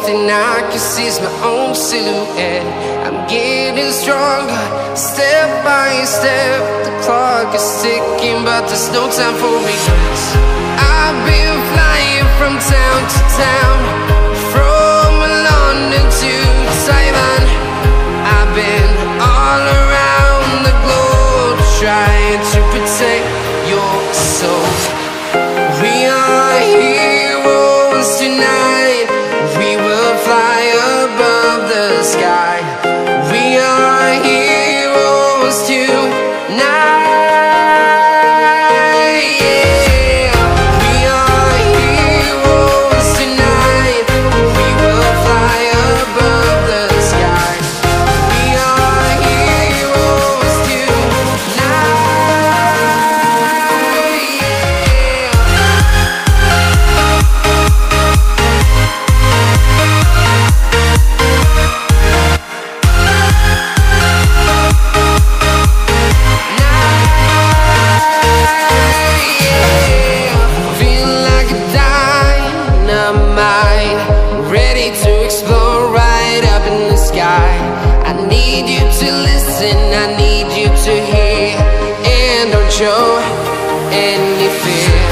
thing I can see is my own silhouette. I'm getting stronger, step by step. The clock is ticking, but there's no time for regrets. I've been flying from town to town, from London to Taiwan. I've been all around the globe, trying to protect your soul. We are heroes tonight. We will fly above the sky. We are heroes tonight. Yeah. We are heroes tonight. We will fly above the sky. We are heroes tonight. Ready to explore right up in the sky. I need you to listen, I need you to hear, and don't show any fear.